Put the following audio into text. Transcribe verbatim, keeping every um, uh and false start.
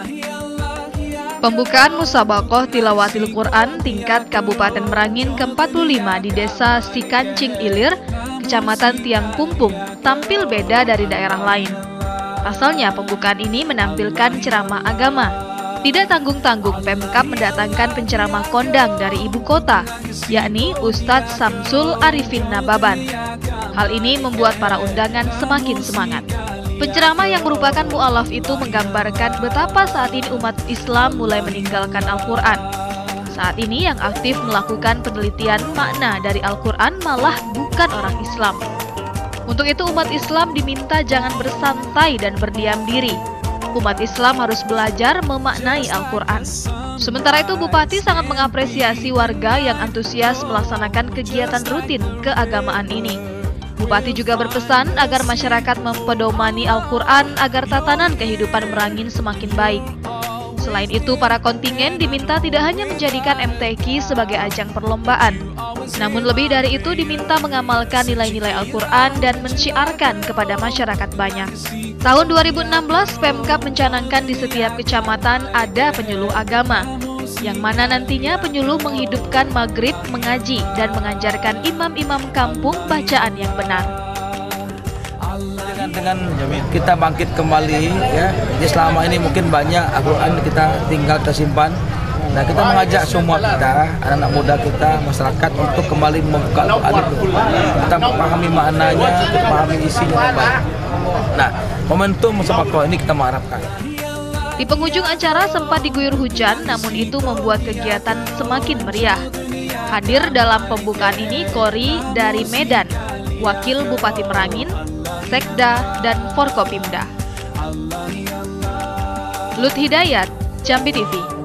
Pembukaan Musabaqah Tilawatil Quran tingkat Kabupaten Merangin ke empat puluh lima di Desa Sikancing Ilir, Kecamatan Tiang Pumpung, tampil beda dari daerah lain. Pasalnya pembukaan ini menampilkan ceramah agama. Tidak tanggung-tanggung Pemkab mendatangkan penceramah kondang dari ibu kota, yakni Ustadz Samsul Arifin Nababan. Hal ini membuat para undangan semakin semangat. Penceramah yang merupakan mu'alaf itu menggambarkan betapa saat ini umat Islam mulai meninggalkan Al-Quran. Saat ini yang aktif melakukan penelitian makna dari Al-Quran malah bukan orang Islam. Untuk itu umat Islam diminta jangan bersantai dan berdiam diri. Umat Islam harus belajar memaknai Al-Quran. Sementara itu Bupati sangat mengapresiasi warga yang antusias melaksanakan kegiatan rutin keagamaan ini. Bupati juga berpesan agar masyarakat mempedomani Al-Quran agar tatanan kehidupan Merangin semakin baik. Selain itu, para kontingen diminta tidak hanya menjadikan M T Q sebagai ajang perlombaan, namun lebih dari itu diminta mengamalkan nilai-nilai Al-Quran dan mensyiarkan kepada masyarakat banyak. Tahun dua ribu enam belas, Pemkab mencanangkan di setiap kecamatan ada penyuluh agama, yang mana nantinya penyuluh menghidupkan maghrib, mengaji, dan mengajarkan imam-imam kampung bacaan yang benar. Dengan kita bangkit kembali, ya, jadi selama ini mungkin banyak Al-Quran kita tinggal tersimpan. Nah, kita mengajak semua kita, anak-anak muda kita, masyarakat untuk kembali membuka Al-Quran itu. Kita memahami maknanya, kita memahami isinya apa. Nah, momentum Musabaqah ini kita mengharapkan. Di penghujung acara sempat diguyur hujan, namun itu membuat kegiatan semakin meriah. Hadir dalam pembukaan ini Kori dari Medan, Wakil Bupati Merangin, Sekda, dan Forkopimda. Lut Hidayat, Jambi T V.